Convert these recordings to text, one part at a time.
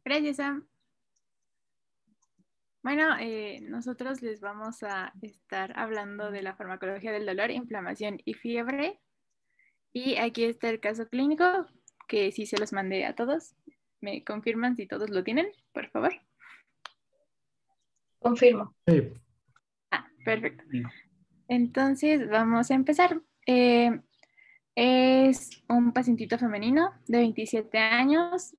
Gracias, Sam. Bueno, nosotros les vamos a estar hablando de la farmacología del dolor, inflamación y fiebre. Y aquí está el caso clínico, que sí se los mandé a todos. ¿Me confirman si todos lo tienen, por favor? Confirmo. Sí. Perfecto. Sí. Entonces, vamos a empezar. Es un pacientito femenino de 27 años.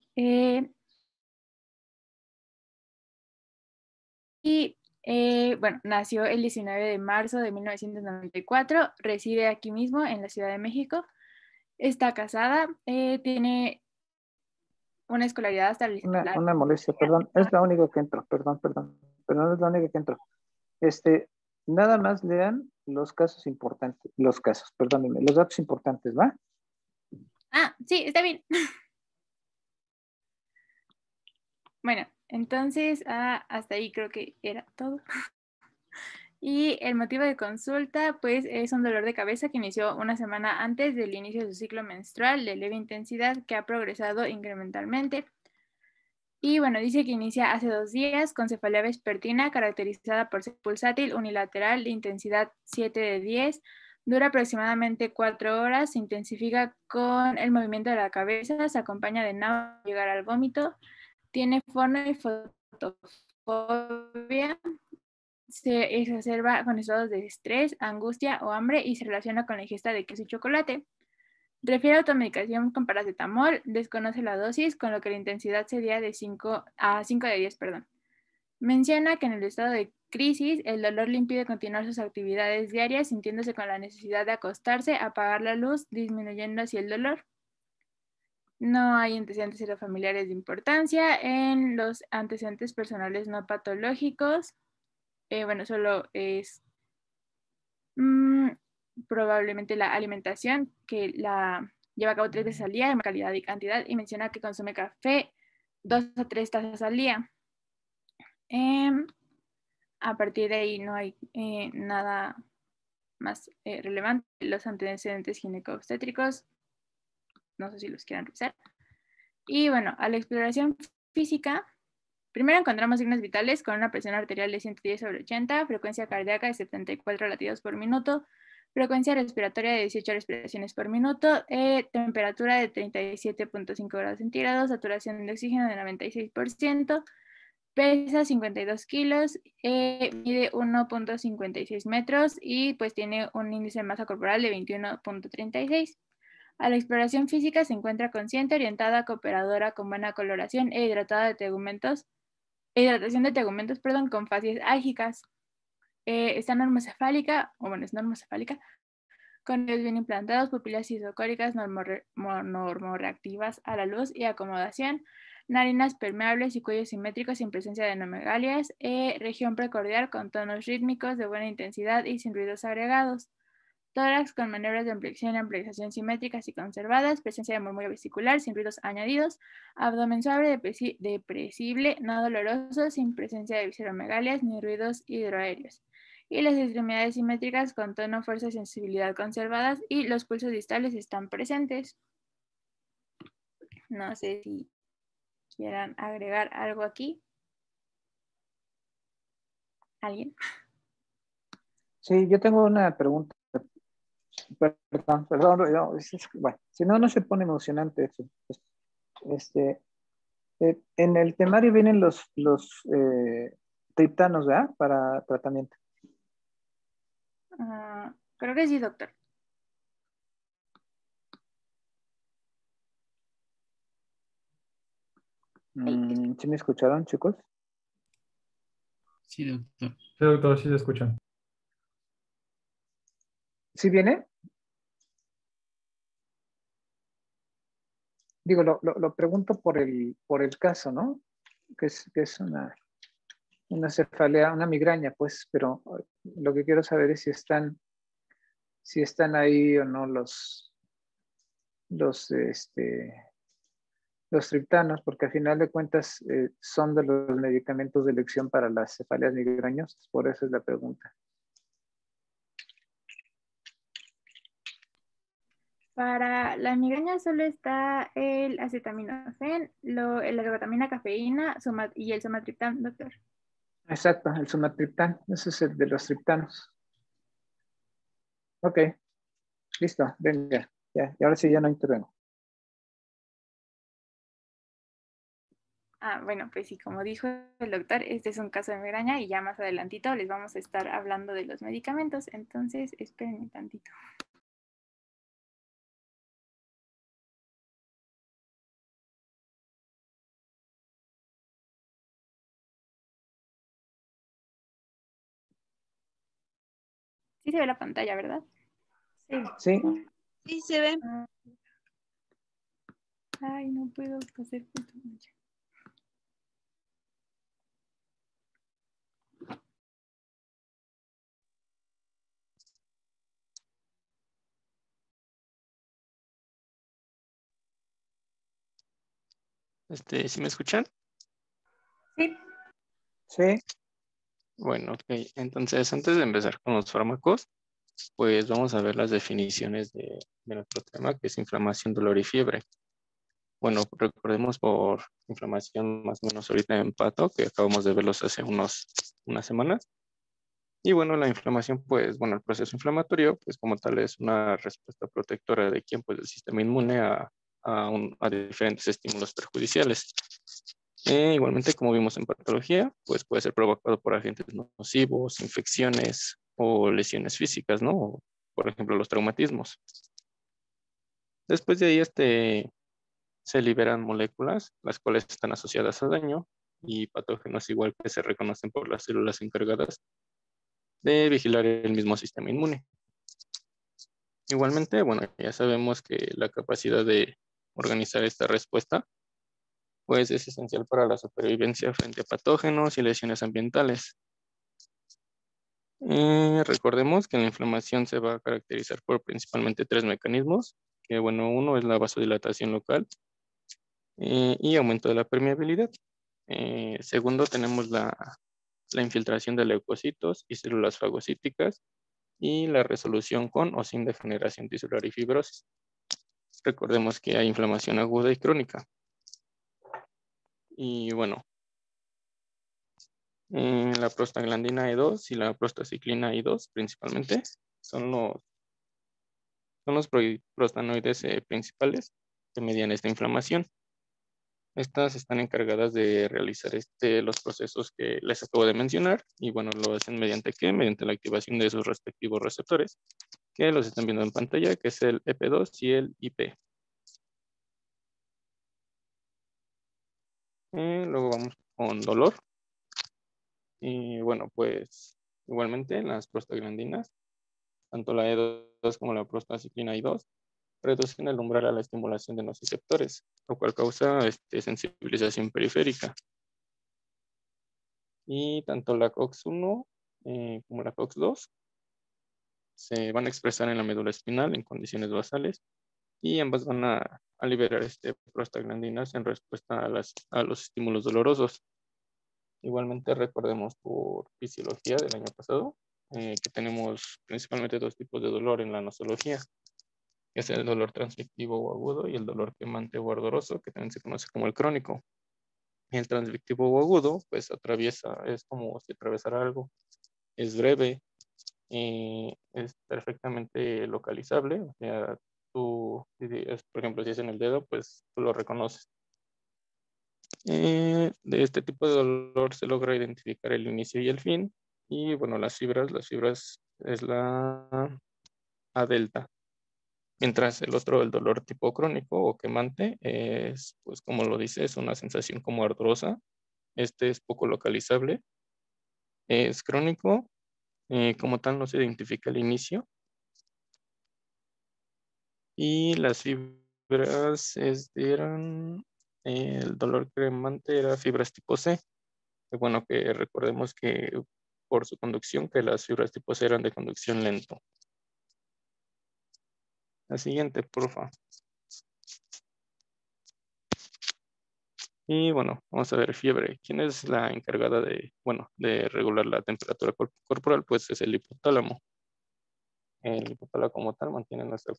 Bueno, nació el 19 de marzo de 1994, reside aquí mismo en la Ciudad de México, está casada, tiene una escolaridad hasta el... Una molestia, perdón, es la única que entro, perdón, es la única que entro. Nada más lean los casos importantes, perdónenme, los datos importantes, ¿va? Sí, está bien. Bueno, entonces hasta ahí creo que era todo. Y el motivo de consulta, pues, es un dolor de cabeza que inició una semana antes del inicio de su ciclo menstrual de leve intensidad que ha progresado incrementalmente. Y bueno, dice que inicia hace 2 días con cefalea vespertina caracterizada por ser pulsátil unilateral de intensidad 7 de 10, dura aproximadamente 4 horas, se intensifica con el movimiento de la cabeza, se acompaña de náusea, llegar al vómito, tiene fono y fotofobia, se exacerba con estados de estrés, angustia o hambre y se relaciona con la ingesta de queso y chocolate. Refiere automedicación con paracetamol, desconoce la dosis, con lo que la intensidad sería de 5 de 10. Menciona que en el estado de crisis el dolor le impide continuar sus actividades diarias, sintiéndose con la necesidad de acostarse, apagar la luz, disminuyendo así el dolor. No hay antecedentes familiares de importancia. En los antecedentes personales no patológicos, bueno, solo es probablemente la alimentación, que la lleva a cabo 3 veces al día en calidad y cantidad, y menciona que consume café 2 a 3 tazas al día. A partir de ahí no hay nada más relevante. Los antecedentes ginecobstétricos, no sé si los quieran revisar. Y bueno, a la exploración física, primero encontramos signos vitales con una presión arterial de 110/80, frecuencia cardíaca de 74 latidos por minuto, frecuencia respiratoria de 18 respiraciones por minuto, temperatura de 37.5 grados centígrados, saturación de oxígeno de 96%, pesa 52 kilos, mide 1.56 metros y pues tiene un índice de masa corporal de 21.36. A la exploración física se encuentra consciente, orientada, cooperadora, con buena coloración e hidratada de tegumentos, hidratación de tegumentos, con facies álgicas. Está normocefálica, o bueno, es normocefálica, con dedos bien implantados, pupilas isocóricas normorreactivas a la luz y acomodación, narinas permeables y cuello simétrico sin presencia de anomegalias, región precordial con tonos rítmicos de buena intensidad y sin ruidos agregados, tórax con maniobras de ampliación y ampliación simétricas y conservadas, presencia de murmullo vesicular sin ruidos añadidos, abdomen suave, depresible, no doloroso, sin presencia de visceromegalias ni ruidos hidroaéreos. Y las extremidades simétricas con tono, fuerza y sensibilidad conservadas y los pulsos distales están presentes. No sé si quieran agregar algo aquí. ¿Alguien? Sí, yo tengo una pregunta. Perdón, bueno, si no, no se pone emocionante eso. En el temario vienen los triptanos, ¿verdad? Para tratamiento. Creo que sí, doctor. ¿Sí me escucharon, chicos? Sí, doctor. Sí, doctor, sí se escuchan. ¿Sí viene? Digo, lo pregunto por el caso, ¿no? Que es una cefalea, una migraña, pues, pero lo que quiero saber es si están ahí o no los triptanos, porque al final de cuentas son de los medicamentos de elección para las cefaleas migrañosas, por eso es la pregunta. Para la migraña solo está el acetaminofén, el ergotamina cafeína y el somatriptán, doctor. Exacto, el sumatriptán, ese es el de los triptanos. Ok, listo, venga, ya, y ahora sí ya no intervengo. Bueno, pues sí, como dijo el doctor, este es un caso de migraña y ya más adelantito les vamos a estar hablando de los medicamentos, entonces espérenme tantito. Sí se ve la pantalla, ¿verdad? Sí. Sí, Sí, se ve. Ay, no puedo hacer esto. ¿Sí me escuchan? Sí. sí, Bueno, ok. Entonces, antes de empezar con los fármacos, pues vamos a ver las definiciones de nuestro tema, que es inflamación, dolor y fiebre. Bueno, recordemos por inflamación más o menos ahorita en pato, que acabamos de verlos hace unas semanas. Y bueno, la inflamación, pues, bueno, el proceso inflamatorio, pues como tal es una respuesta protectora de quién, pues, del sistema inmune a diferentes estímulos perjudiciales. Igualmente, como vimos en patología, pues puede ser provocado por agentes nocivos, infecciones o lesiones físicas, ¿no? O, por ejemplo, los traumatismos. Después de ahí, se liberan moléculas, las cuales están asociadas a daño y patógenos igual que se reconocen por las células encargadas de vigilar el mismo sistema inmune. Igualmente, bueno, ya sabemos que la capacidad de organizar esta respuesta pues es esencial para la supervivencia frente a patógenos y lesiones ambientales. Recordemos que la inflamación se va a caracterizar por principalmente tres mecanismos, que bueno, uno es la vasodilatación local y aumento de la permeabilidad. Segundo, tenemos la infiltración de leucocitos y células fagocíticas y la resolución con o sin degeneración tisular y fibrosis. Recordemos que hay inflamación aguda y crónica. Y bueno, la prostaglandina E2 y la prostaciclina I2 principalmente son los prostanoides principales que median esta inflamación. Estas están encargadas de realizar los procesos que les acabo de mencionar y bueno, lo hacen mediante ¿qué? Mediante la activación de sus respectivos receptores que los están viendo en pantalla, que es el EP2 y el IP. Luego vamos con dolor. Y bueno, pues igualmente las prostaglandinas, tanto la E2 como la prostaciclina I2, reducen el umbral a la estimulación de nociceptores, lo cual causa sensibilización periférica. Y tanto la COX-1 como la COX-2 se van a expresar en la médula espinal en condiciones basales y ambas van a liberar prostaglandinas en respuesta a los estímulos dolorosos. Igualmente recordemos por fisiología del año pasado que tenemos principalmente dos tipos de dolor en la nosología, que es el dolor transmitivo o agudo y el dolor quemante o ardoroso, que también se conoce como el crónico. El transmitivo o agudo, pues es como si atravesara algo, es breve, es perfectamente localizable, o sea, por ejemplo, si es en el dedo, pues tú lo reconoces. De este tipo de dolor se logra identificar el inicio y el fin, y bueno, las fibras es la A delta. Mientras el dolor tipo crónico o quemante es, pues como lo dice, es una sensación como ardorosa. Este es poco localizable, es crónico, como tal no se identifica el inicio. Y las fibras el dolor quemante era fibras tipo C. Que bueno, que recordemos que por su conducción, que las fibras tipo C eran de conducción lento. La siguiente, porfa. Y bueno, vamos a ver fiebre. ¿Quién es la encargada de regular la temperatura corporal? Pues es el hipotálamo. el liposol como tal mantiene nuestra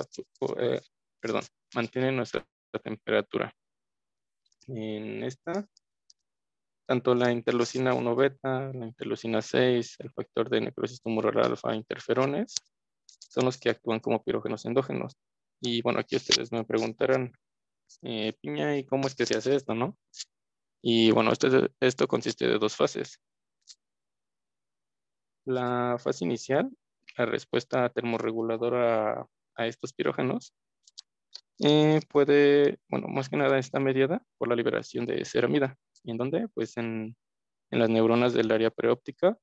mantiene nuestra temperatura. En esta, tanto la interleucina 1 beta, la interleucina 6, el factor de necrosis tumoral alfa, interferones, son los que actúan como pirógenos endógenos. Y bueno, aquí ustedes me preguntarán, Piña, ¿y cómo es que se hace esto, no? Y bueno, esto consiste de dos fases. La fase inicial, la respuesta termorreguladora a estos pirógenos, bueno, más que nada está mediada por la liberación de ceramida. ¿Y en dónde? Pues en las neuronas del área preóptica.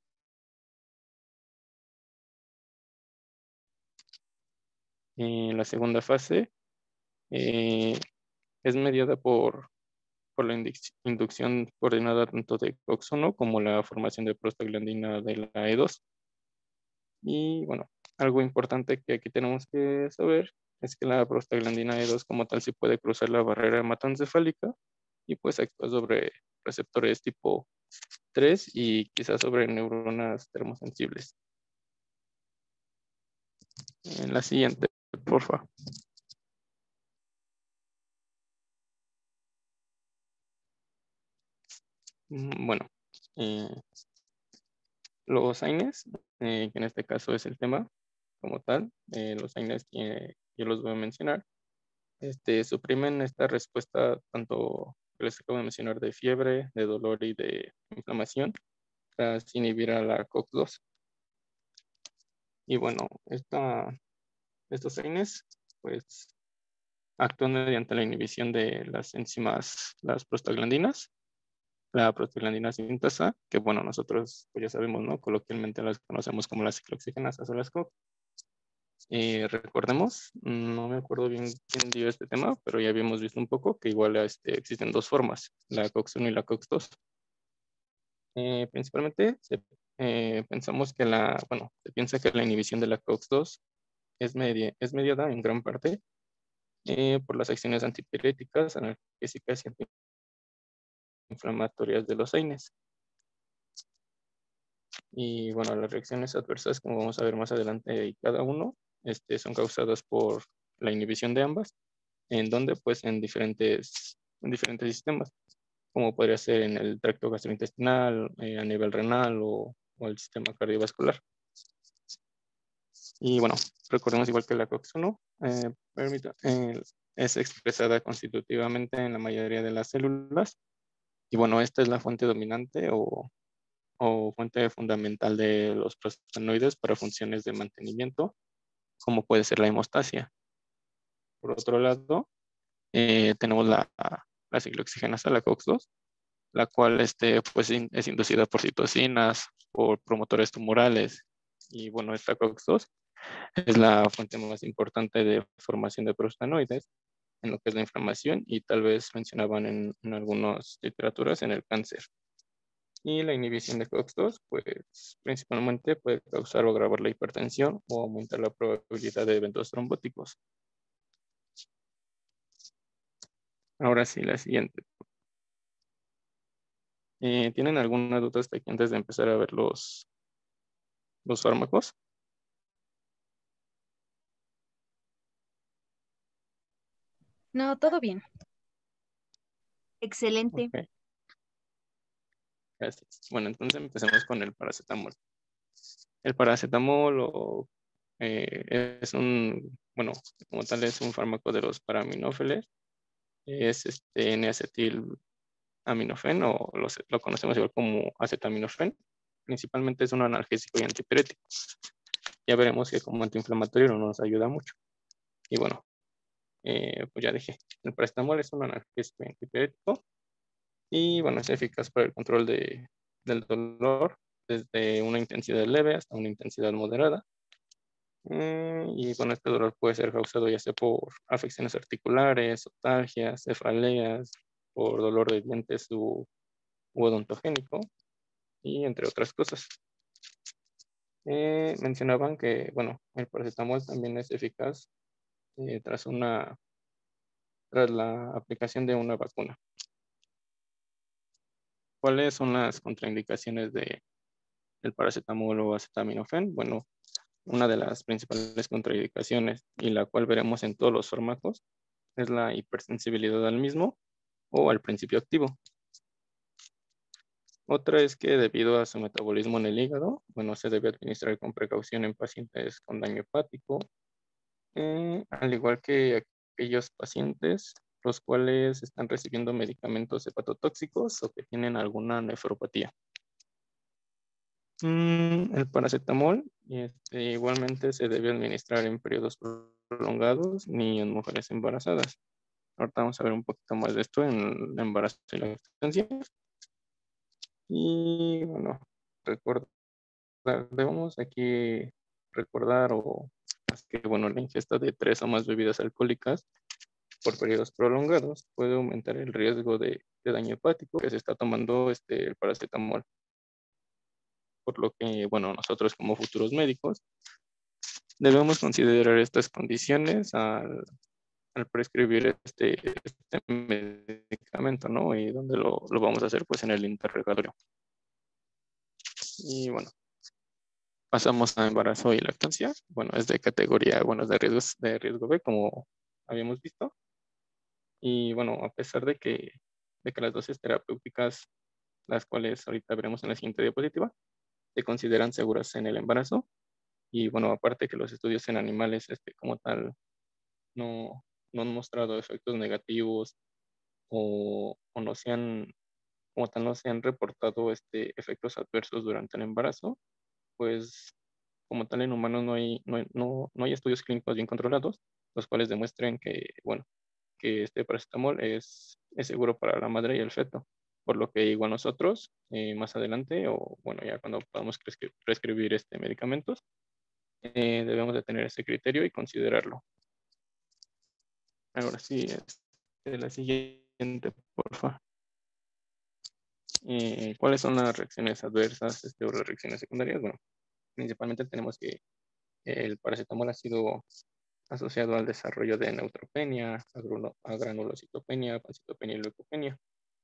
En la segunda fase es mediada por la inducción coordinada tanto de COX-1 como la formación de prostaglandina de la E2. Y bueno, algo importante que aquí tenemos que saber es que la prostaglandina E2 como tal sí puede cruzar la barrera hematoencefálica y pues actúa sobre receptores tipo 3 y quizás sobre neuronas termosensibles. En la siguiente, por favor. Bueno, los AINES, que en este caso es el tema como tal, los AINES que yo los voy a mencionar, suprimen esta respuesta tanto que les acabo de mencionar de fiebre, de dolor y de inflamación tras inhibir a la COX-2. Y bueno, estos AINES pues actúan mediante la inhibición de las enzimas, las prostaglandinas, la prostaglandina sintasa, que bueno, nosotros pues ya sabemos, ¿no? Coloquialmente las conocemos como las ciclooxigenasas o las COX. Recordemos, no me acuerdo bien quién dio este tema, pero ya habíamos visto un poco que igual existen dos formas, la COX-1 y la COX-2. Principalmente pensamos que se piensa que la inhibición de la COX-2 es mediada en gran parte por las acciones antipiréticas, analgésicas y antiinflamatorias de los AINES. Y bueno, las reacciones adversas, como vamos a ver más adelante, y cada uno son causadas por la inhibición de ambas, en donde pues en diferentes sistemas, como podría ser en el tracto gastrointestinal, a nivel renal o el sistema cardiovascular. Y bueno, recordemos igual que la COX-1 es expresada constitutivamente en la mayoría de las células. Y bueno, esta es la fuente dominante o fuente fundamental de los prostaglandinoides para funciones de mantenimiento, como puede ser la hemostasia. Por otro lado, tenemos la ciclooxigenasa, la COX-2, la cual pues, es inducida por citocinas, por promotores tumorales. Y bueno, esta COX-2 es la fuente más importante de formación de prostaglandinoides en lo que es la inflamación y tal vez mencionaban en algunas literaturas en el cáncer. Y la inhibición de COX-2, pues principalmente puede causar o agravar la hipertensión o aumentar la probabilidad de eventos trombóticos. Ahora sí, la siguiente. ¿Tienen alguna duda hasta aquí antes de empezar a ver los fármacos? No, todo bien. Excelente. Okay. Gracias. Bueno, entonces empecemos con el paracetamol. El paracetamol es bueno, como tal es un fármaco de los paraminófeles. Es N-acetil-aminofen o lo conocemos igual como acetaminofén. Principalmente es un analgésico y antipirético. Ya veremos que como antiinflamatorio no nos ayuda mucho. Y bueno, pues ya dije, el paracetamol es un analgésico y antipirético. Y bueno, es eficaz para el control del dolor desde una intensidad leve hasta una intensidad moderada. Y bueno, este dolor puede ser causado ya sea por afecciones articulares, otalgias, cefaleas, por dolor de dientes u odontogénico, y entre otras cosas. Mencionaban que, bueno, el paracetamol también es eficaz tras la aplicación de una vacuna. ¿Cuáles son las contraindicaciones del paracetamol o acetaminofén? Bueno, una de las principales contraindicaciones y la cual veremos en todos los fármacos es la hipersensibilidad al mismo o al principio activo. Otra es que debido a su metabolismo en el hígado, bueno, se debe administrar con precaución en pacientes con daño hepático, al igual que aquellos pacientes los cuales están recibiendo medicamentos hepatotóxicos o que tienen alguna nefropatía. El paracetamol igualmente se debe administrar en periodos prolongados ni en mujeres embarazadas. Ahorita vamos a ver un poquito más de esto en el embarazo y la lactancia. Y bueno, debemos aquí recordar que bueno, la ingesta de 3 o más bebidas alcohólicas por periodos prolongados puede aumentar el riesgo de daño hepático que se está tomando el paracetamol. Por lo que, bueno, nosotros como futuros médicos debemos considerar estas condiciones al prescribir este medicamento, ¿no? Y donde lo vamos a hacer, pues en el interrogatorio. Y bueno, pasamos a embarazo y lactancia. Bueno, es de categoría, bueno, es de riesgo B, como habíamos visto. Y bueno, a pesar de que las dosis terapéuticas, las cuales ahorita veremos en la siguiente diapositiva, se consideran seguras en el embarazo. Y bueno, aparte que los estudios en animales como tal no han mostrado efectos negativos o no se han, como tal, no se han reportado efectos adversos durante el embarazo, pues como tal en humanos no hay estudios clínicos bien controlados, los cuales demuestren que, bueno, que este paracetamol es seguro para la madre y el feto, por lo que igual nosotros más adelante o bueno, ya cuando podamos prescribir medicamentos, debemos de tener ese criterio y considerarlo. Ahora sí, la siguiente, por favor. ¿Cuáles son las reacciones adversas o las reacciones secundarias? Bueno, principalmente tenemos que el paracetamol ha sido asociado al desarrollo de neutropenia, agranulocitopenia, pancitopenia y leucopenia.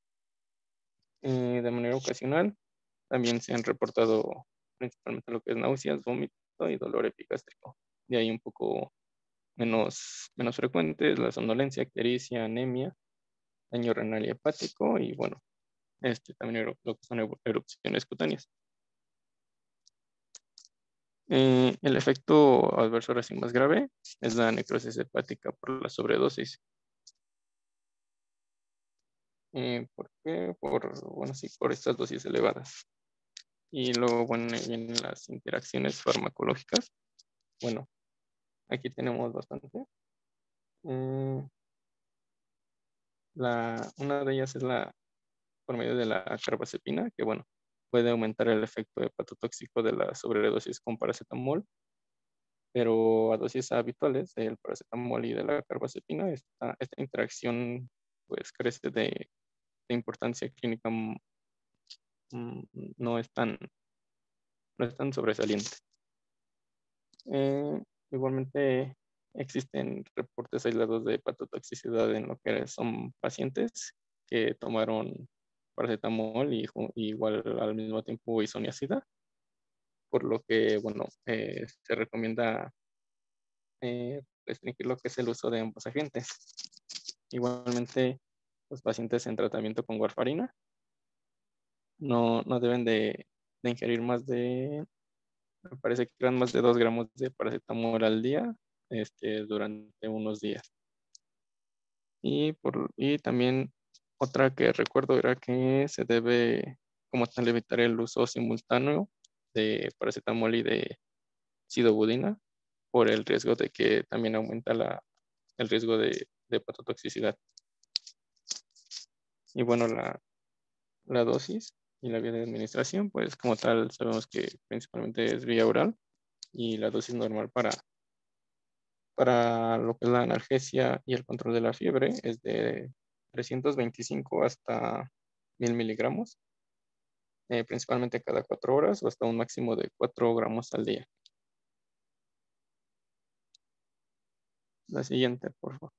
De manera ocasional, también se han reportado principalmente lo que es náuseas, vómito y dolor epigástrico. De ahí un poco menos frecuentes, la somnolencia, ictericia, anemia, daño renal y hepático y bueno, también lo que son erupciones cutáneas. El efecto adverso ahora sí más grave es la necrosis hepática por la sobredosis. ¿Por qué? Bueno, sí, por estas dosis elevadas. Y luego, bueno, vienen las interacciones farmacológicas. Bueno, aquí tenemos bastante. Una de ellas es por medio de la carbazepina, que bueno, puede aumentar el efecto hepatotóxico de la sobredosis con paracetamol, pero a dosis habituales del paracetamol y de la carbazepina, esta interacción pues carece de importancia clínica, no es tan sobresaliente. Igualmente existen reportes aislados de hepatotoxicidad en lo que son pacientes que tomaron paracetamol y igual al mismo tiempo isoniazida, por lo que, bueno, se recomienda restringir lo que es el uso de ambos agentes. Igualmente, los pacientes en tratamiento con warfarina no deben de ingerir más de, me parece que eran más de 2 gramos de paracetamol al día durante unos días. Y también otra que recuerdo era que se debe como tal evitar el uso simultáneo de paracetamol y de sidobudina por el riesgo de que también aumenta el riesgo de hepatotoxicidad. Y bueno, la dosis y la vía de administración, pues como tal sabemos que principalmente es vía oral y la dosis normal para lo que es la analgesia y el control de la fiebre es de 325 hasta 1000 miligramos, principalmente cada 4 horas o hasta un máximo de 4 gramos al día. La siguiente, por favor.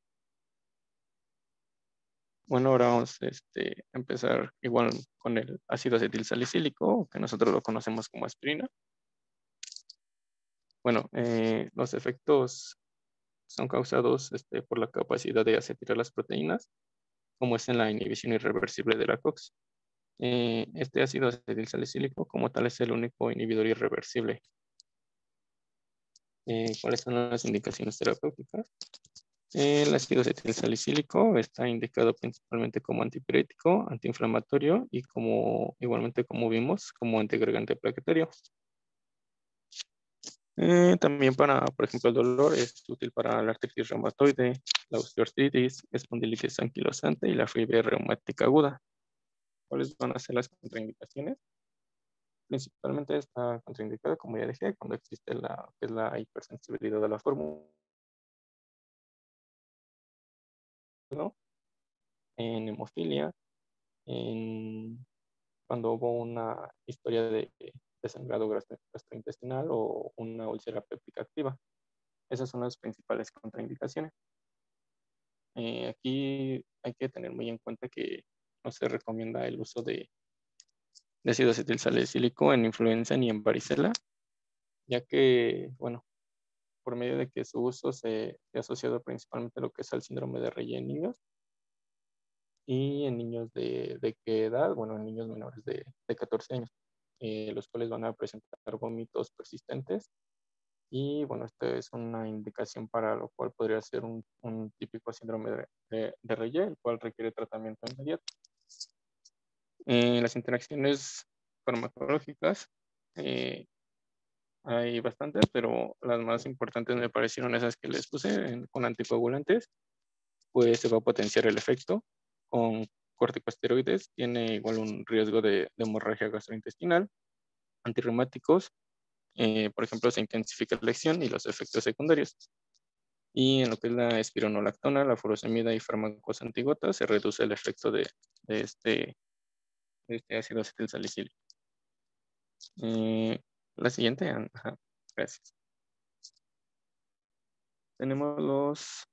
Bueno, ahora vamos a empezar igual con el ácido acetilsalicílico, que nosotros lo conocemos como aspirina. Bueno, los efectos son causados por la capacidad de acetilar las proteínas, como es en la inhibición irreversible de la COX. Este ácido acetilsalicílico como tal es el único inhibidor irreversible. ¿Cuáles son las indicaciones terapéuticas? El ácido acetilsalicílico está indicado principalmente como antipirético, antiinflamatorio y igualmente como vimos, como antiagregante plaquetario. También para, por ejemplo, el dolor es útil para la artritis reumatoide, la osteoartritis, espondilitis anquilosante y la fiebre reumática aguda. ¿Cuáles van a ser las contraindicaciones? Principalmente está contraindicada, como ya dije, cuando existe que es la hipersensibilidad de la fórmula, ¿no? En hemofilia, cuando hubo una historia de sangrado gastrointestinal o una úlcera péptica activa. Esas son las principales contraindicaciones. Aquí hay que tener muy en cuenta que no se recomienda el uso de ácido acetilsalicílico en influenza ni en varicela, ya que, bueno, por medio de que su uso se ha asociado principalmente a lo que es el síndrome de Reye en niños y en niños de qué edad, bueno, en niños menores de 14 años, los cuales van a presentar vómitos persistentes y, bueno, esta es una indicación para lo cual podría ser un típico síndrome de Reye, el cual requiere tratamiento inmediato. Las interacciones farmacológicas, hay bastantes, pero las más importantes me parecieron esas que les puse con anticoagulantes, pues se va a potenciar el efecto. Con corticosteroides tiene igual un riesgo de hemorragia gastrointestinal. Antirreumáticos, por ejemplo, se intensifica la acción y los efectos secundarios. Y en lo que es la espironolactona, la furosemida y fármacos antigotas, se reduce el efecto de este ácido acetilsalicílico. La siguiente, ajá, gracias. Tenemos los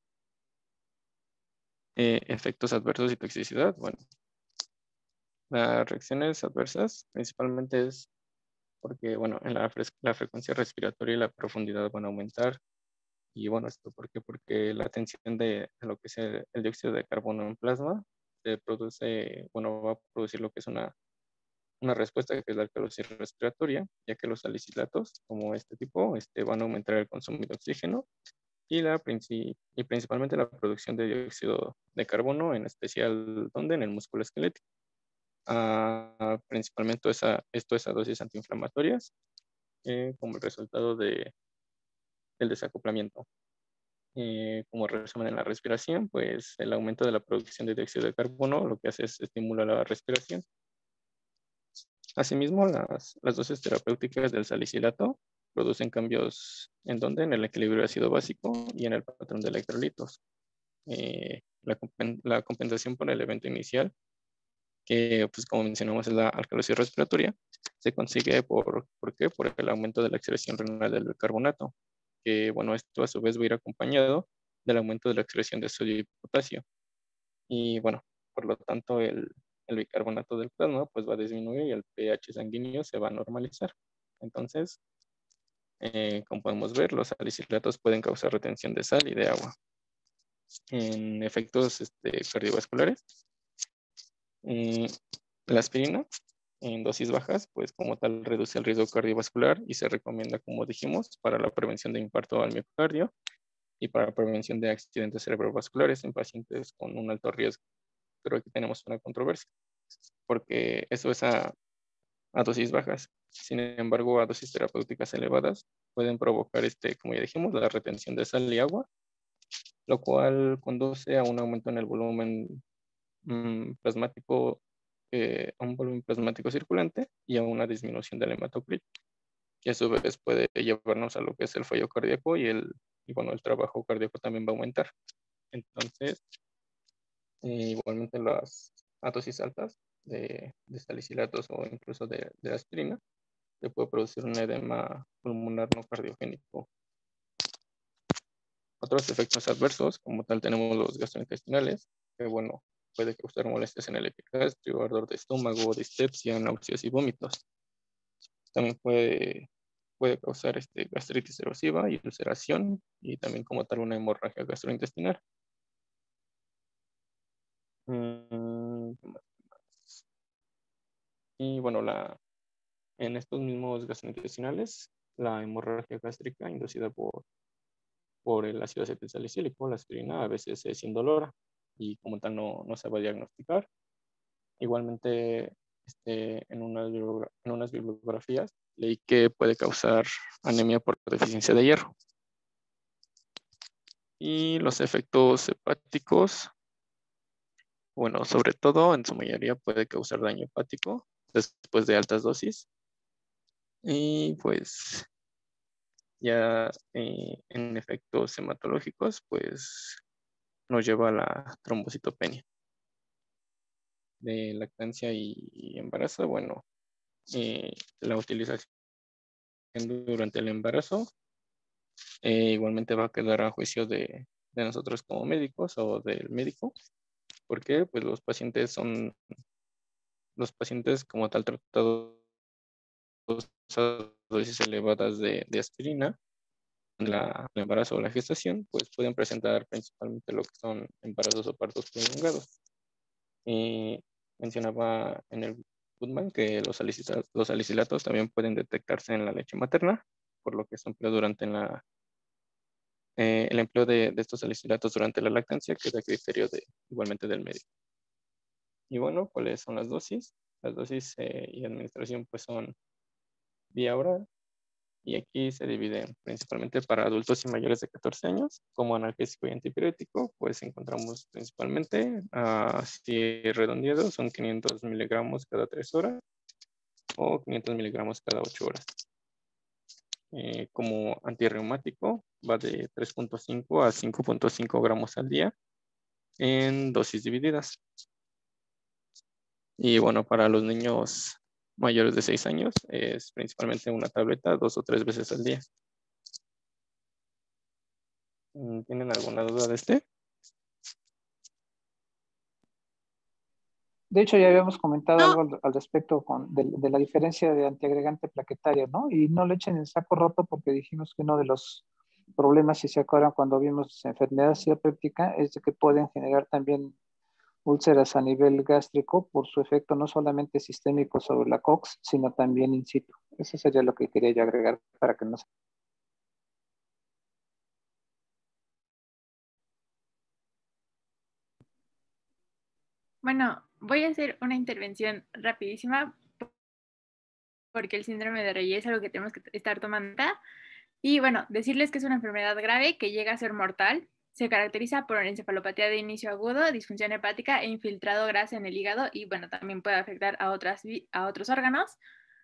efectos adversos y toxicidad. Bueno, las reacciones adversas principalmente es porque, bueno, en la frecuencia respiratoria y la profundidad van a aumentar. Y bueno, ¿esto por qué? Porque la tensión de lo que es el dióxido de carbono en plasma se produce, bueno, va a producir lo que es una respuesta que es la alcalosis respiratoria, ya que los salicilatos, como este tipo, van a aumentar el consumo de oxígeno y principalmente la producción de dióxido de carbono, en especial, ¿dónde? En el músculo esquelético. Principalmente esto es a dosis antiinflamatorias, como el resultado del desacoplamiento. Como resumen en la respiración, pues el aumento de la producción de dióxido de carbono lo que hace es estimular la respiración. Asimismo, las dosis terapéuticas del salicilato producen cambios en donde en el equilibrio ácido básico y en el patrón de electrolitos. La compensación por el evento inicial, que pues como mencionamos es la alcalosis respiratoria, se consigue ¿por qué? Por el aumento de la excreción renal del bicarbonato, que bueno, esto a su vez va a ir acompañado del aumento de la excreción de sodio y potasio. Y bueno, por lo tanto el bicarbonato del plasma pues va a disminuir y el pH sanguíneo se va a normalizar. Entonces, como podemos ver, los salicilatos pueden causar retención de sal y de agua. En efectos cardiovasculares, la aspirina en dosis bajas, pues como tal reduce el riesgo cardiovascular y se recomienda, como dijimos, para la prevención de infarto al miocardio y para la prevención de accidentes cerebrovasculares en pacientes con un alto riesgo. Pero aquí tenemos una controversia, porque eso es a dosis bajas. Sin embargo, a dosis terapéuticas elevadas pueden provocar, como ya dijimos, la retención de sal y agua, lo cual conduce a un aumento en el volumen plasmático, a un volumen plasmático circulante y a una disminución del hematocrit, que a su vez puede llevarnos a lo que es el fallo cardíaco y bueno, el trabajo cardíaco también va a aumentar. Entonces, igualmente a dosis altas de salicilatos o incluso de aspirina, se puede producir un edema pulmonar no cardiogénico. Otros efectos adversos, como tal, tenemos los gastrointestinales, que bueno, puede causar molestias en el epigastrio, ardor de estómago, dispepsia, náuseas y vómitos. También puede puede causar gastritis erosiva y ulceración y también como tal una hemorragia gastrointestinal. ¿Qué más? Y bueno, en estos mismos gastrointestinales, la hemorragia gástrica inducida por el ácido acetilsalicílico, la aspirina, a veces es indolora y como tal no se va a diagnosticar. Igualmente, en unas bibliografías leí que puede causar anemia por deficiencia de hierro. Y los efectos hepáticos, bueno, sobre todo en su mayoría puede causar daño hepático después de altas dosis. Y pues ya en efectos hematológicos, pues nos lleva a la trombocitopenia. De lactancia y embarazo, bueno, la utilización durante el embarazo igualmente va a quedar a juicio de nosotros como médicos o del médico, porque pues los pacientes como tal tratados a dosis elevadas de aspirina, el embarazo o la gestación, pues pueden presentar principalmente lo que son embarazos o partos prolongados. Mencionaba en el Goodman que los salicilatos también pueden detectarse en la leche materna, por lo que se emplea durante el empleo de estos salicilatos durante la lactancia queda a criterio igualmente del médico. Y bueno, ¿cuáles son las dosis? Las dosis y administración pues son vía oral, y aquí se dividen principalmente para adultos y mayores de 14 años, como analgésico y antipirético, pues encontramos principalmente, si redondeado, son 500 miligramos cada 3 horas o 500 miligramos cada 8 horas. Como antirreumático, va de 3.5 a 5.5 gramos al día en dosis divididas. Y bueno, para los niños mayores de 6 años es principalmente una tableta 2 o 3 veces al día. ¿Tienen alguna duda de este? De hecho, ya habíamos comentado algo al respecto de la diferencia de antiagregante plaquetario, ¿no? Y no lo echen en saco roto porque dijimos que uno de los problemas, si se acuerdan cuando vimos enfermedad ciatopéptica, es de que pueden generar también úlceras a nivel gástrico por su efecto no solamente sistémico sobre la COX, sino también in situ. Eso sería lo que quería yo agregar para que no se... Bueno, voy a hacer una intervención rapidísima porque el síndrome de Reye es algo que tenemos que estar tomando. Y bueno, decirles que es una enfermedad grave que llega a ser mortal. Se caracteriza por encefalopatía de inicio agudo, disfunción hepática e infiltrado grasa en el hígado y bueno, también puede afectar a otros órganos.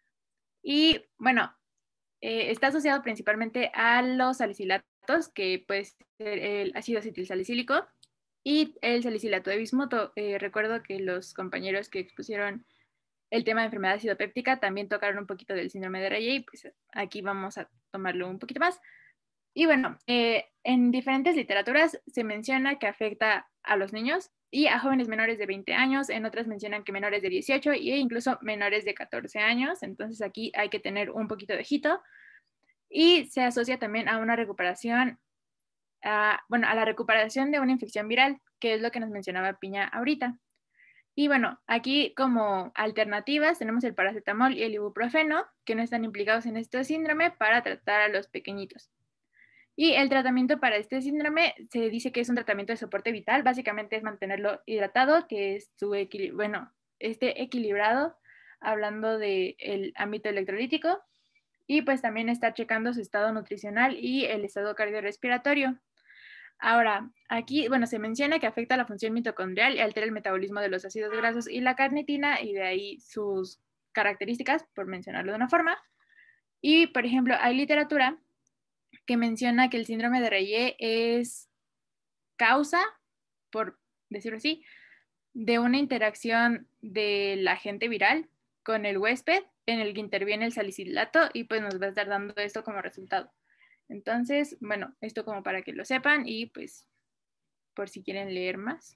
Y bueno, está asociado principalmente a los salicilatos, que puede ser el ácido acetilsalicílico y el salicilato de bismuto. Recuerdo que los compañeros que expusieron el tema de enfermedad acidopéptica también tocaron un poquito del síndrome de Reye y pues aquí vamos a tomarlo un poquito más. Y bueno, en diferentes literaturas se menciona que afecta a los niños y a jóvenes menores de 20 años, en otras mencionan que menores de 18 e incluso menores de 14 años, entonces aquí hay que tener un poquito de ojito. Y se asocia también a una recuperación, a la recuperación de una infección viral, que es lo que nos mencionaba Piña ahorita. Y bueno, aquí como alternativas tenemos el paracetamol y el ibuprofeno, que no están implicados en este síndrome para tratar a los pequeñitos. Y el tratamiento para este síndrome se dice que es un tratamiento de soporte vital, básicamente es mantenerlo hidratado, que es esté equilibrado, hablando del ámbito electrolítico, y pues también estar checando su estado nutricional y el estado cardiorrespiratorio. Ahora, aquí, bueno, se menciona que afecta la función mitocondrial y altera el metabolismo de los ácidos grasos y la carnitina, y de ahí sus características, por mencionarlo de una forma. Y, por ejemplo, hay literatura que menciona que el síndrome de Reye es causa, por decirlo así, de una interacción del agente viral con el huésped en el que interviene el salicilato y pues nos va a estar dando esto como resultado. Entonces, bueno, esto como para que lo sepan y pues por si quieren leer más.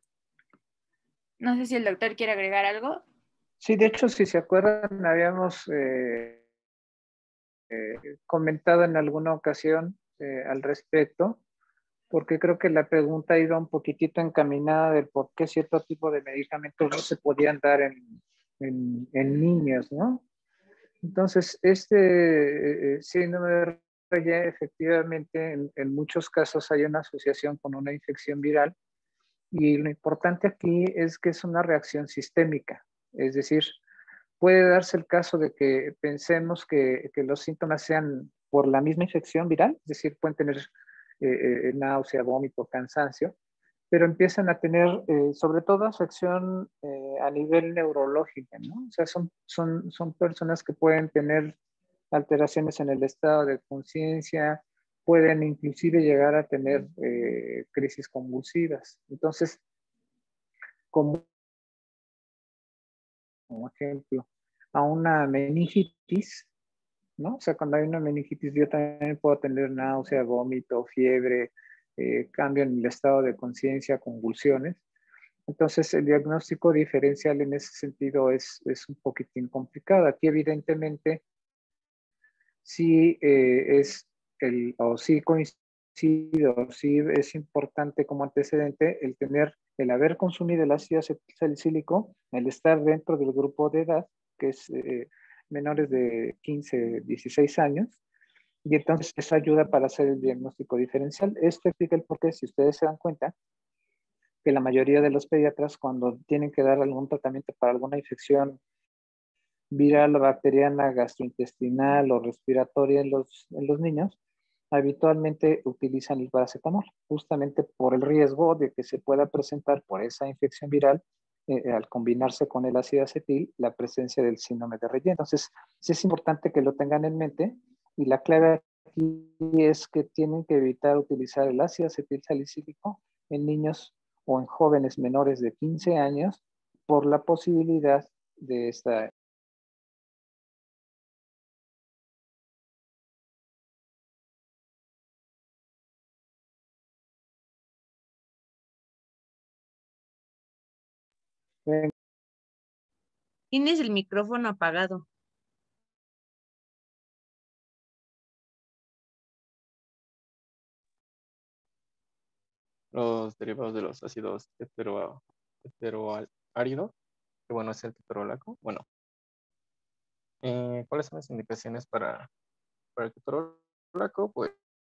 No sé si el doctor quiere agregar algo. Sí, de hecho, si se acuerdan, habíamos comentado en alguna ocasión al respecto, porque creo que la pregunta iba un poquitito encaminada del por qué cierto tipo de medicamentos no se podían dar en niños, ¿no? Entonces, este síndrome de Reye, efectivamente, en muchos casos hay una asociación con una infección viral y lo importante aquí es que es una reacción sistémica, es decir, puede darse el caso de que pensemos que los síntomas sean por la misma infección viral, es decir, pueden tener náusea, vómito, cansancio, pero empiezan a tener sobre todo afección a nivel neurológico, ¿no? O sea, son personas que pueden tener alteraciones en el estado de conciencia, pueden inclusive llegar a tener crisis convulsivas. Entonces, como ejemplo, a una meningitis, ¿no? O sea, cuando hay una meningitis yo también puedo tener náusea, vómito, fiebre, cambio en el estado de conciencia, convulsiones. Entonces, el diagnóstico diferencial en ese sentido es un poquitín complicado. Aquí, evidentemente, sí o sí coincide, o sí es importante como antecedente el haber consumido el ácido acetilsalicílico, el estar dentro del grupo de edad, que es menores de 15, 16 años, y entonces eso ayuda para hacer el diagnóstico diferencial. Esto explica el porqué, si ustedes se dan cuenta, que la mayoría de los pediatras cuando tienen que dar algún tratamiento para alguna infección viral o bacteriana, gastrointestinal o respiratoria en los niños, habitualmente utilizan el paracetamol, justamente por el riesgo de que se pueda presentar por esa infección viral al combinarse con el ácido acetil la presencia del síndrome de Reye. Entonces, sí es importante que lo tengan en mente y la clave aquí es que tienen que evitar utilizar el ácido acetil salicílico en niños o en jóvenes menores de 15 años por la posibilidad de esta. Tienes el micrófono apagado. Los derivados de los ácidos heteroáridos, que bueno, es el ketorolaco. Bueno, ¿cuáles son las indicaciones para el ketorolaco? Pues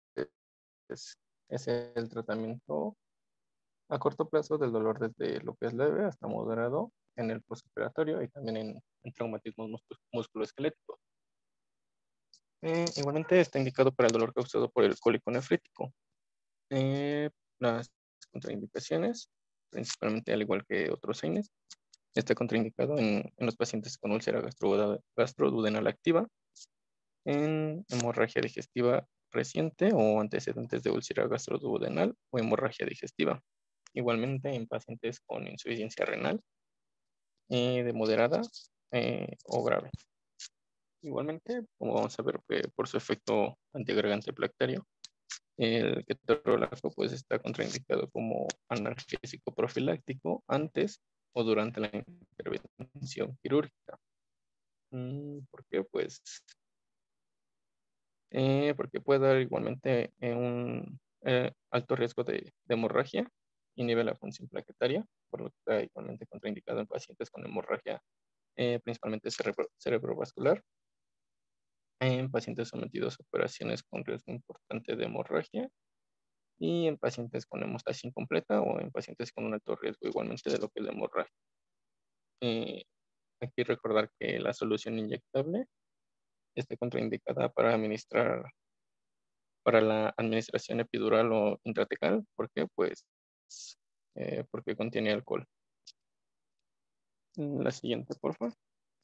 es el tratamiento a corto plazo del dolor desde lo que es leve hasta moderado en el postoperatorio y también en traumatismos musculoesqueléticos. Igualmente está indicado para el dolor causado por el cólico nefrítico. Las contraindicaciones, principalmente al igual que otros AINES, está contraindicado en los pacientes con úlcera gastroduodenal activa, en hemorragia digestiva reciente o antecedentes de úlcera gastroduodenal o hemorragia digestiva. Igualmente en pacientes con insuficiencia renal de moderada o grave. Igualmente, como vamos a ver por su efecto antiagregante plaquetario, el ketorolaco pues está contraindicado como analgésico profiláctico antes o durante la intervención quirúrgica. ¿Por qué? Pues porque puede dar igualmente un alto riesgo de hemorragia, inhibe la función plaquetaria, por lo que está igualmente contraindicado en pacientes con hemorragia principalmente cerebrovascular, en pacientes sometidos a operaciones con riesgo importante de hemorragia y en pacientes con hemostasia incompleta o en pacientes con un alto riesgo igualmente de lo que es la hemorragia. Aquí recordar que la solución inyectable está contraindicada para la administración epidural o intratecal. ¿Por qué? Pues porque contiene alcohol. La siguiente, por favor.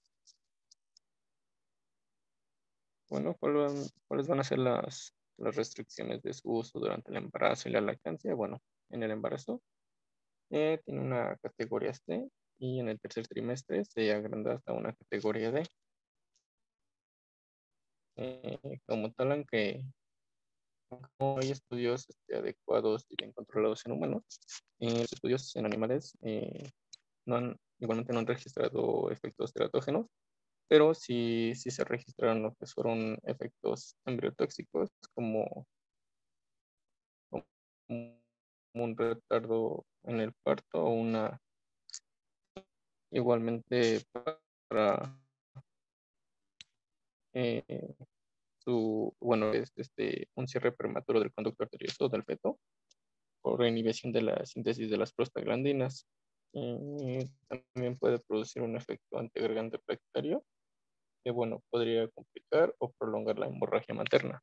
Bueno, ¿cuáles van a ser las restricciones de su uso durante el embarazo y la lactancia? Bueno, en el embarazo tiene una categoría C y en el tercer trimestre se agranda hasta una categoría D. Como tal, aunque no hay estudios adecuados y bien controlados en humanos, los estudios en animales igualmente no han registrado efectos teratógenos pero sí se registraron lo que fueron efectos embriotóxicos como un retardo en el parto o igualmente para eh, un cierre prematuro del conducto arterioso del feto por inhibición de la síntesis de las prostaglandinas. También puede producir un efecto antiagregante plaquetario que, podría complicar o prolongar la hemorragia materna.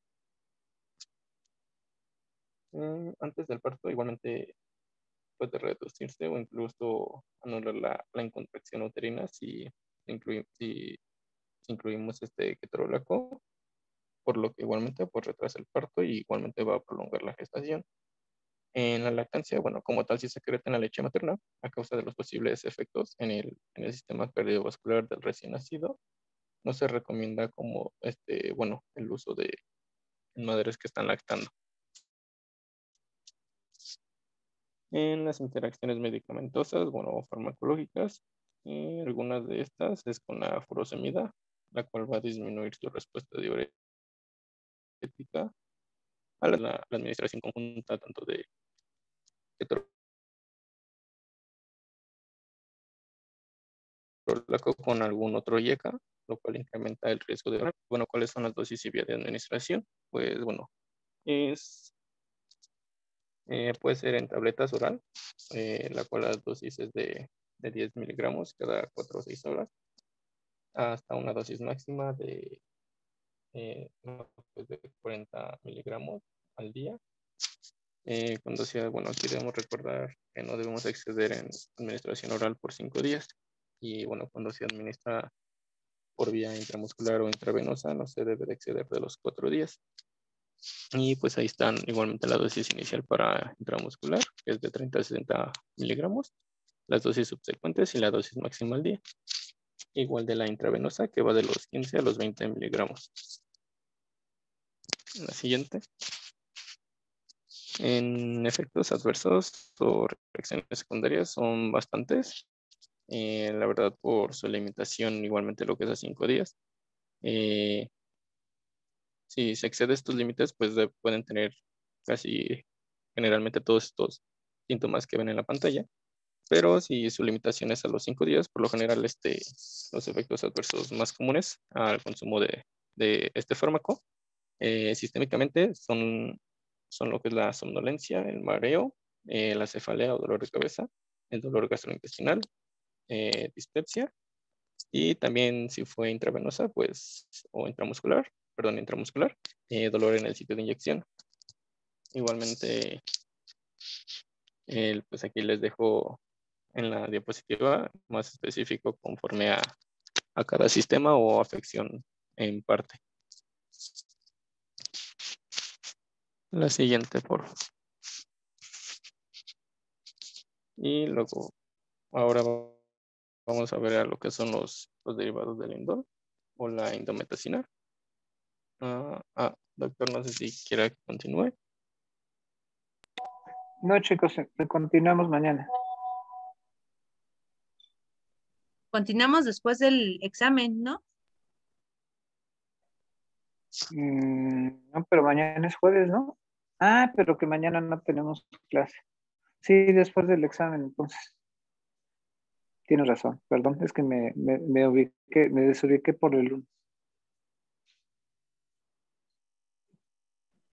Antes del parto, igualmente puede reducirse o incluso anular la incontracción uterina si incluimos este ketorolaco, por lo que igualmente pues retrasa el parto y igualmente va a prolongar la gestación. En la lactancia, como tal, si se secreta en la leche materna a causa de los posibles efectos en el sistema cardiovascular del recién nacido, no se recomienda como el uso de madres que están lactando. En las interacciones medicamentosas, o farmacológicas, algunas de estas es con la furosemida, la cual va a disminuir su respuesta diurética a la administración conjunta tanto de ketorolaco con algún otro IECA, lo cual incrementa el riesgo de... ¿cuáles son las dosis y vía de administración? Pues, puede ser en tabletas oral, la cual la dosis es de 10 miligramos cada 4 o 6 horas, hasta una dosis máxima de 40 miligramos al día. Cuando sea, aquí debemos recordar que no debemos exceder en administración oral por 5 días. Y cuando se administra por vía intramuscular o intravenosa, no se debe de exceder de los 4 días. Y pues ahí están igualmente la dosis inicial para intramuscular, que es de 30 a 60 miligramos, las dosis subsecuentes y la dosis máxima al día. Igual de la intravenosa, que va de los 15 a los 20 miligramos. La siguiente. En efectos adversos o reacciones secundarias son bastantes. La verdad, por su limitación, igualmente lo que es a 5 días. Si se excede estos límites, pues pueden tener casi generalmente todos estos síntomas que ven en la pantalla. Pero si su limitación es a los 5 días, por lo general los efectos adversos más comunes al consumo de este fármaco sistémicamente son lo que es la somnolencia, el mareo, la cefalea o dolor de cabeza, el dolor gastrointestinal, dispepsia, y también si fue intravenosa, pues, o intramuscular, dolor en el sitio de inyección. Igualmente, pues aquí les dejo en la diapositiva más específico conforme a cada sistema o afección en parte. La siguiente, por favor. Y luego, ahora vamos a ver a lo que son los derivados del indol o la indometacina. Doctor, no sé si quiera que continúe. No, chicos, continuamos mañana. Continuamos después del examen, ¿no? No, pero mañana es jueves, ¿no? Pero que mañana no tenemos clase. Sí, después del examen, entonces. Tienes razón, perdón, es que me desubiqué por el lunes.